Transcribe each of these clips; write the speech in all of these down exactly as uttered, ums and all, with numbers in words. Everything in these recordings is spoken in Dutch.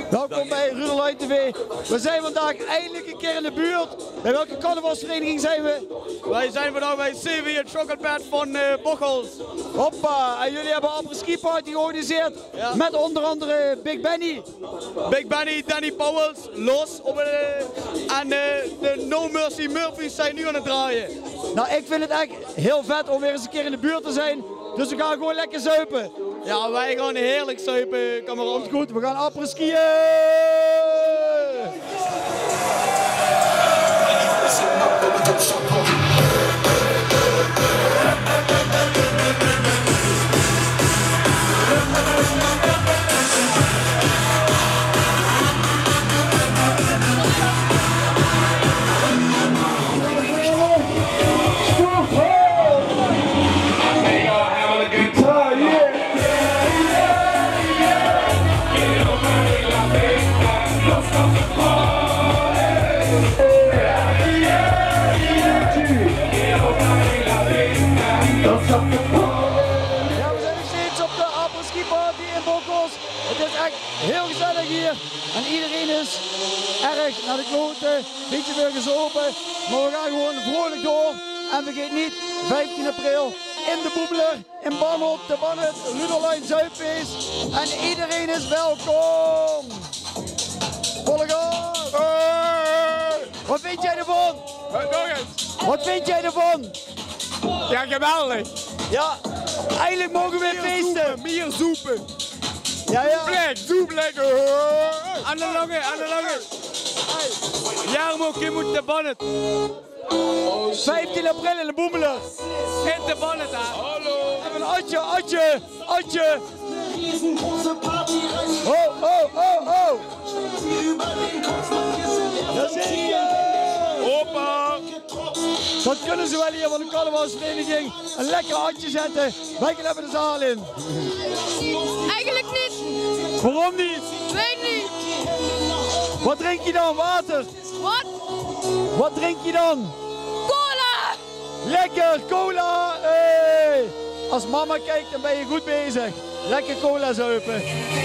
Welkom bij Rudelijn T V. We zijn vandaag eindelijk een keer in de buurt. Bij welke carnavalsvereniging zijn we? Wij zijn vandaag bij C V Chocolate van uh, Bocholt. Hoppa, en jullie hebben een apres-ski party georganiseerd. Ja. Met onder andere Big Benny. Big Benny, Danny Powels, Los op, uh, en uh, de No Mercy Murphys zijn nu aan het draaien. Nou, ik vind het echt heel vet om weer eens een keer in de buurt te zijn. Dus we gaan gewoon lekker zuipen. Ja, wij gaan heerlijk zuipen, kamerad. Goed, we gaan apres-skiën! Het is echt heel gezellig hier en iedereen is erg naar de kloten, een beetje weer gezopen, maar we gaan gewoon vrolijk door. En vergeet niet, vijftien april in de Boebeler, in Banholt, de Bannet, Rudelijn Zuidfeest en iedereen is welkom. Volle gas! Hey! Wat vind jij ervan? Nog eens! Wat vind jij ervan? Ja, geweldig! Ja, eindelijk mogen we feesten! Meer soepen! Ja, ja. Plek, zoep lekker. Aan de lange, aan de lange. Jarmo, je moet de bonnet. vijftien april in de Boebeler. In de bonnet, hè. Hallo. Even een atje, atje, atje. Oh, oh, oh, oh. Jazeker. Hoppa. Dat kunnen ze wel hier van de carnavalsvereniging. Een lekker atje zetten. Wij gaan even de zaal in. Eigenlijk niet. Waarom niet? Weet niet. Wat drink je dan? Water? Wat? Wat drink je dan? Cola! Lekker, cola! Hey. Als mama kijkt, dan ben je goed bezig. Lekker cola zuipen.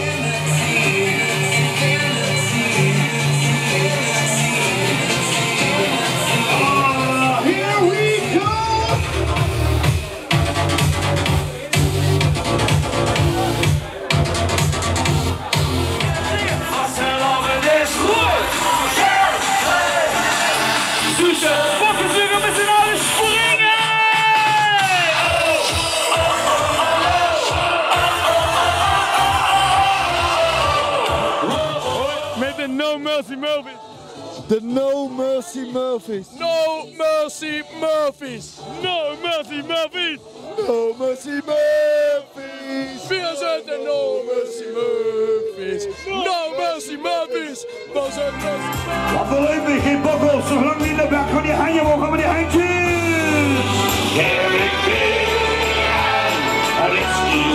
No Mercy Murphys. De No Mercy Murphys. No Mercy Murphys. No Mercy Murphys. No Mercy Murphys. Wir sind de No Mercy Murphys. No Mercy Murphys. We zijn Mercy Murphys. Wat een leuk, geen bokkels. Zolang we in de bak van die handje mogen, we die handjes. Here ik ben, risky.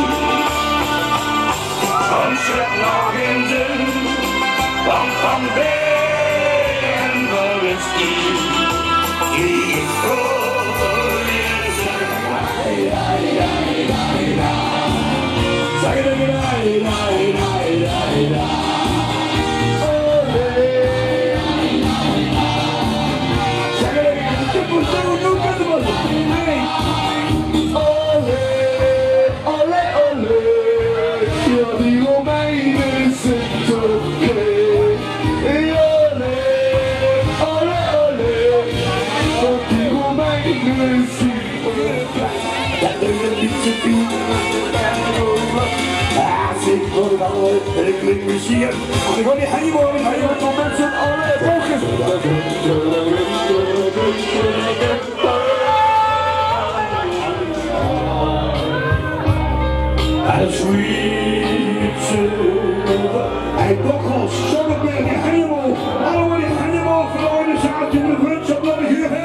Ons het nog in de van van ben de risky. Ik hoor je zeggen. Ja, ja, ja, ja. Zeg het even, ja, ja, ja, ja, ja. Ik klinkt muziek. Ik wil die helemaal niet helemaal tot mensen alle bogen. En sweet silver. Hij bokkels, zonneberg, die helemaal. Allemaal die helemaal verloren de zaad in de wens op de hier.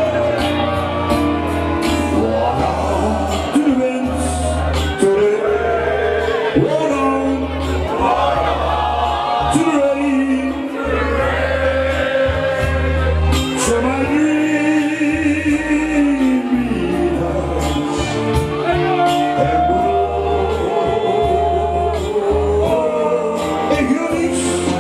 To the winds, to the water. To the rain, so my dream.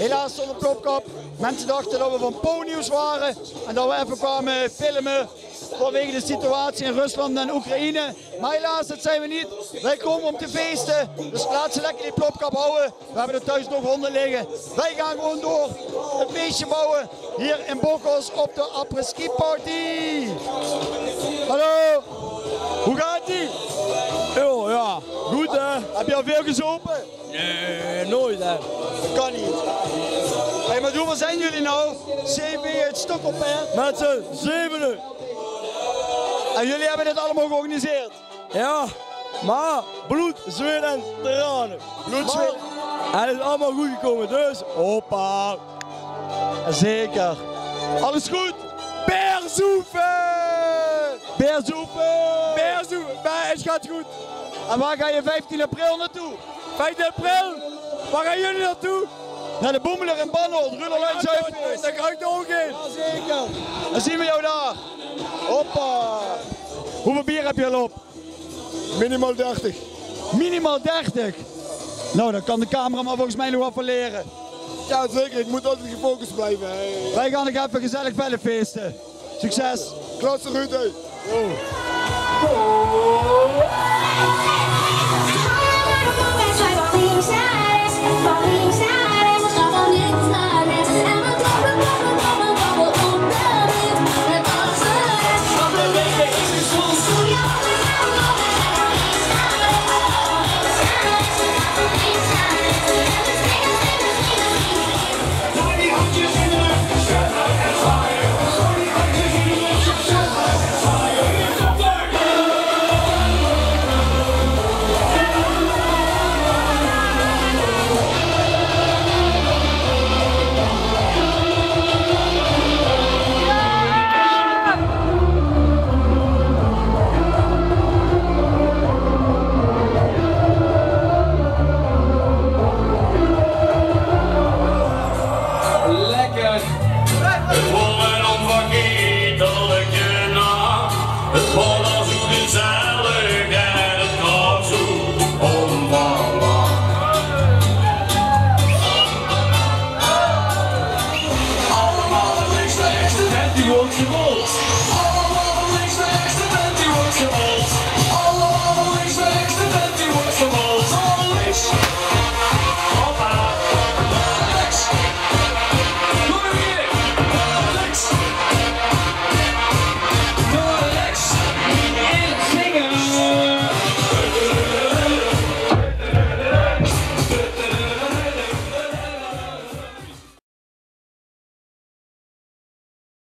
Helaas zonder plopkap. Mensen dachten dat we van Po-nieuws waren en dat we even kwamen filmen vanwege de situatie in Rusland en Oekraïne. Maar helaas, dat zijn we niet. Wij komen om te feesten, dus laat ze lekker die plopkap houden. We hebben er thuis nog honden liggen. Wij gaan gewoon door een feestje bouwen hier in Bokkels op de après-ski party. Hallo, hoe gaat ie? Oh ja, goed hè? Heb je al veel gezopen? Nee, nooit hè. Kan niet. Hey, maar hoeveel zijn jullie nou? Zeven uit Stockholm-Pert. Met z'n zevenen. En jullie hebben dit allemaal georganiseerd? Ja, maar bloed, zweet en tranen. Bloed, zweet. En het is allemaal goed gekomen, dus hoppa. Zeker. Alles goed? Beerzoeven! Beerzoepen! Beerzoeven, maar het gaat goed. En waar ga je vijftien april naartoe? vijftien april, waar gaan jullie naartoe? Naar de Boemeler in Bannold, Rudderlijn Zuidfeest. Daar ga ik er ook in. Ja, zeker. Dan zien we jou daar. Hoppa. Hoeveel bier heb je al op? Minimaal dertig. Minimaal dertig. Nou, dan kan de cameraman volgens mij nog wat van leren. Ja, zeker. Ik moet altijd gefocust blijven. Hey. Wij gaan nog even gezellig verder feesten. Succes. Klasse Ruud, hey. Oh.